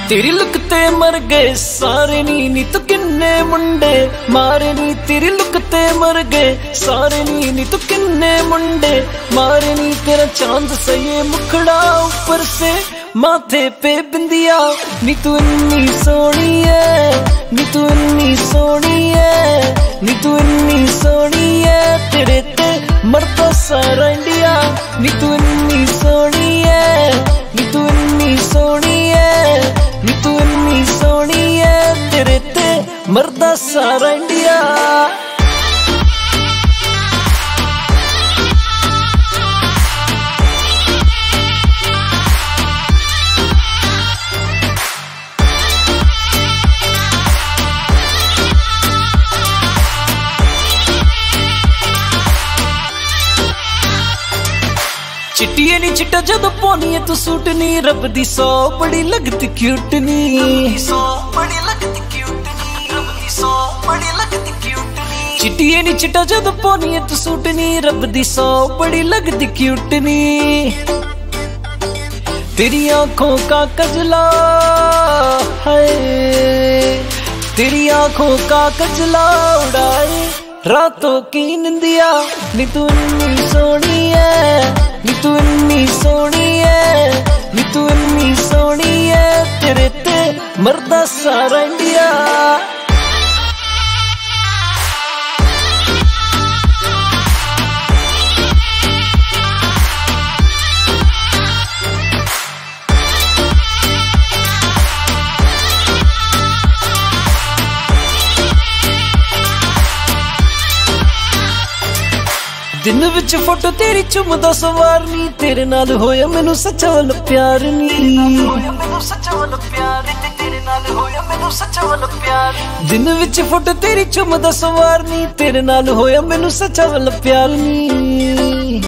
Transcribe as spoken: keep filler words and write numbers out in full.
तेरी लुक ते मर गए सारे नी, नी तो किन्ने मुंडे मारे नी। तेरी लुक ते मर गए सारे नी, नी तो किन्ने मुंडे मारे नी। तेरा चांद सा ये मुखड़ा ऊपर से माथे पे बिंदिया, नी तू इन्नी सोनी है, नी तू इन्नी सोनी है, नी तू इन्नी सोनी है। तेरे ते मरता सारा इंडिया, नी तू इन्नी सोनी है, नी तू इन्नी सोनी है, नी तू इन्नी सोनी है। तेरे ते मरदा सारा इंडिया। चिट्टिए नी चिट्टा जदों पानी है तू सूट नी, रब दी सौ बड़ी लगती क्यूट नी, सौ बड़ी लगती क्यूट नी, रब दी सौ बड़ी लगती क्यूट नी। चिट्टिए नी चिट्टा जदों पानी है तू सूट नी, रब दी सौ बड़ी लगती क्यूट नी। तेरी आंखों का कजला है, तेरी आंखों का कजला उड़ाए रातों की निंदिया, नी तू इन्नी सोनी है, नी तू इन्नी सोनी है, नी तू इन्नी सोनी है। तेरे ते मरदा सारा इंडिया। दिन विच फोटो तेरी चुमदा सवार नी, तेरे नाल होया मैनू सच्चा वाला प्यार नी, मैनू सच्चा वाला प्यार, तेरे नाल होया मैनू सच्चा वाला प्यार। दिन विच फोटो तेरी चुमदा सवार नी, तेरे नाल होया मैनू सच्चा वाला प्यार नी।